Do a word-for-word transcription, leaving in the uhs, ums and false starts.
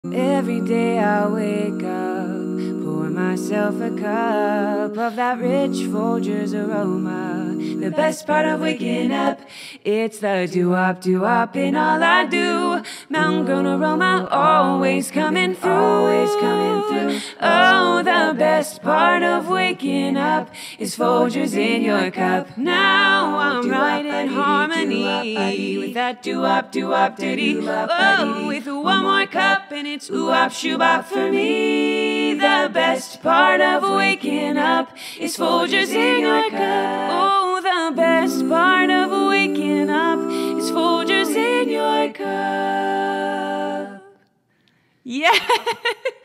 Every day I wake up, pour myself a cup of that rich Folgers aroma. The best part of waking up, it's the doo-wop, doo-wop in all I do. Mountain grown aroma, always coming through, always coming through. Oh, the best part of waking up is Folgers in your cup. Now I'm right in harmony with that doo-wop, doo-wop, diddy. Oh, with one more cup and it's ooh-wop, shoo-bop for me. The best part of waking up is Folgers in your cup. Oh, the best part of waking up is Folgers in your cup. Yeah.